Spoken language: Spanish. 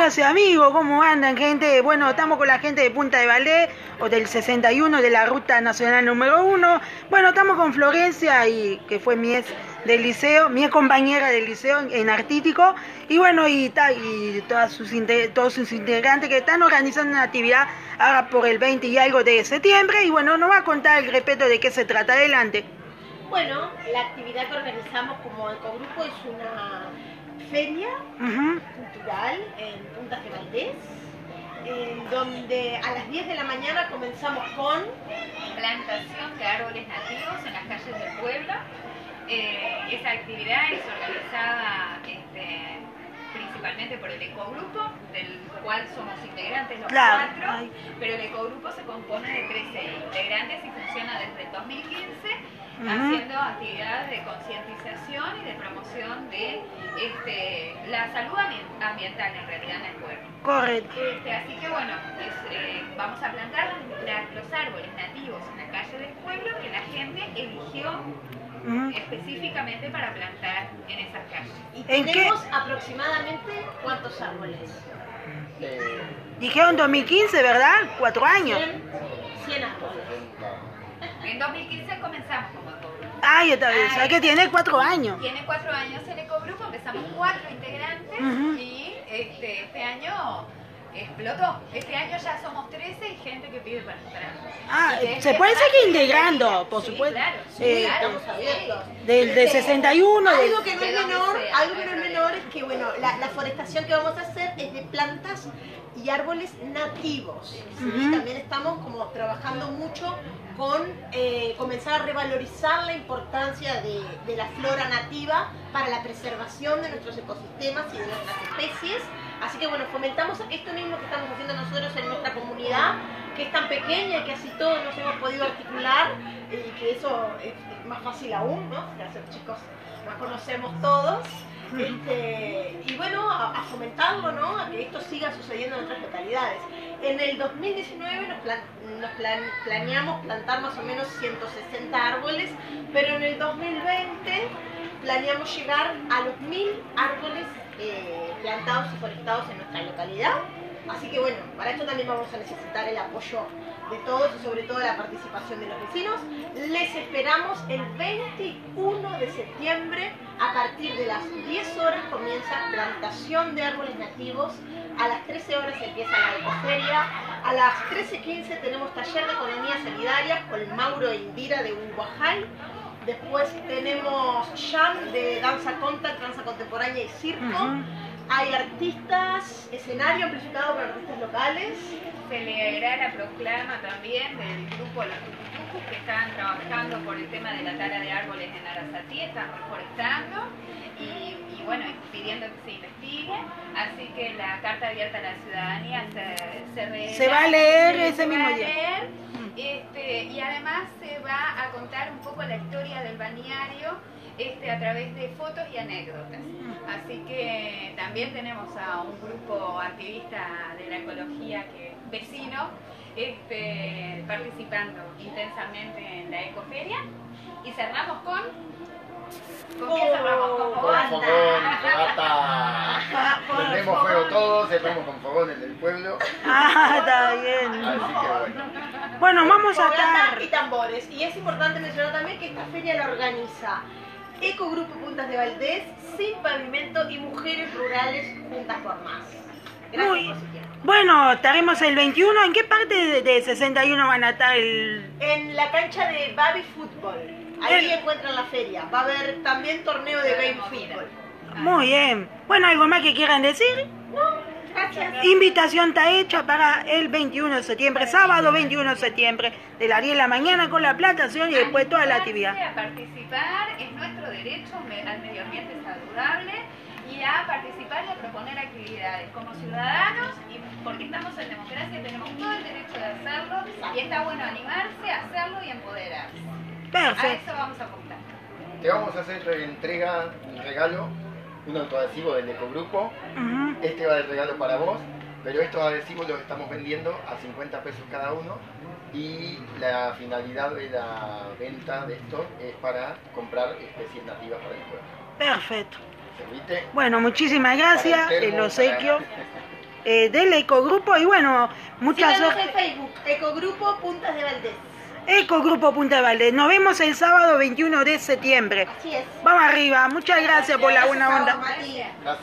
amigas y amigos, ¿cómo andan, gente? Bueno, estamos con la gente de Punta de Valdés, o del 61 de la Ruta Nacional número 1. Bueno, estamos con Florencia, y que fue mi ex del liceo, mi ex compañera del liceo en Artístico. Y bueno, y todos sus integrantes que están organizando una actividad ahora por el 20 y algo de septiembre. Y bueno, nos va a contar el respeto de qué se trata. Adelante. Bueno, la actividad que organizamos como ecogrupo es una feria cultural en Punta de Valdés, en donde a las 10 de la mañana comenzamos con plantación de árboles nativos en las calles del pueblo. Esa actividad es organizada principalmente por el ecogrupo, del cual somos integrantes los cuatro, pero el ecogrupo se compone de 13 integrantes y funciona desde el 2015, haciendo actividades de concientización y de promoción de la salud ambiental en realidad en el pueblo. Correcto. Así que bueno, vamos a plantar los árboles nativos en la calle del pueblo que la gente eligió específicamente para plantar en esas calles. ¿Y tenemos aproximadamente cuántos árboles? Dijeron 2015, ¿verdad? 4 años. 100 árboles. En 2015 comenzamos como ecogrupo. Ay, esta vez, o sea que tiene 4 años. Tiene 4 años el ecogrupo, empezamos 4 integrantes y este año explotó. Este año ya somos 13 y gente que pide para entrar. Se puede seguir integrando, por supuesto. Claro, estamos abiertos. Del 61. Algo que no es menor es que bueno, la forestación que vamos a hacer es de plantas y árboles nativos. ¿Sí? También estamos como trabajando mucho con comenzar a revalorizar la importancia de la flora nativa para la preservación de nuestros ecosistemas y de nuestras especies. Así que bueno, fomentamos esto mismo que estamos haciendo nosotros en nuestra comunidad, que es tan pequeña y que así todos nos hemos podido articular, y que eso es más fácil aún, ¿no? De hacer chicos, nos conocemos todos. Y bueno, a fomentarlo, ¿no? A que esto siga sucediendo en otras localidades. En el 2019 planeamos plantar más o menos 160 árboles, pero en el 2020 planeamos llegar a los 1000 árboles plantados y forestados en nuestra localidad. Así que bueno, para esto también vamos a necesitar el apoyo de todos y sobre todo la participación de los vecinos. Les esperamos el 21 de septiembre, a partir de las 10 horas comienza plantación de árboles nativos, a las 13 horas empieza la ecoferia, a las 13:15 tenemos taller de economía solidaria con Mauro e Indira de Uruguay. Después tenemos jam de danza contemporánea y circo. Hay artistas, escenario amplificado por artistas locales. Se leerá la proclama también del grupo Los Tucutucos, que están trabajando por el tema de la tala de árboles en Arasatí, están reforestando y bueno, pidiendo que se investigue. Así que la carta abierta a la ciudadanía se va a leer ese mismo día. Y además se va a contar un poco la historia del balneario a través de fotos y anécdotas. Así que también tenemos a un grupo activista de la ecología vecino participando intensamente en la ecoferia. Y cerramos ¿con qué cerramos? Con fogata. Prendemos fuego todos, cerramos con fogones del pueblo. Está bien. Así que bueno, vamos a estar. Y tambores. Y es importante mencionar también que esta feria la organiza Ecogrupo Puntas de Valdés, Sin Pavimento y Mujeres Rurales Juntas por Más. Gracias por su tiempo. Bueno, estaremos el 21. ¿En qué parte de 61 van a estar? En la cancha de Baby Fútbol. Ahí encuentran la feria. Va a haber también torneo de Baby Fútbol. Muy bien. Bueno, ¿algo más que quieran decir? No, gracias. Invitación está hecha para el 21 de septiembre, sábado 21 de septiembre, de las 10 de la mañana con la plantación y después toda la actividad. A participar es nuestro derecho al medio ambiente saludable, y a participar y a proponer actividades como ciudadanos, y porque estamos en democracia tenemos todo el derecho de hacerlo, y está bueno animarse a hacerlo y empoderarse. Perfecto. A eso vamos a apuntar. te vamos a hacer entrega, un regalo, un autoadhesivo del ecogrupo. Este va de regalo para vos, pero estos adhesivos los estamos vendiendo a 50 pesos cada uno, y la finalidad de la venta de esto es para comprar especies nativas para el pueblo. Perfecto. ¿Servite? Bueno, muchísimas gracias, el obsequio. del Ecogrupo y bueno, muchas Síganos gracias. en Facebook, Ecogrupo Puntas de Valdés. Ecogrupo Punta de Valdés. Nos vemos el sábado 21 de septiembre. Así es. Vamos arriba. Muchas gracias por la buena onda. Mati. Gracias.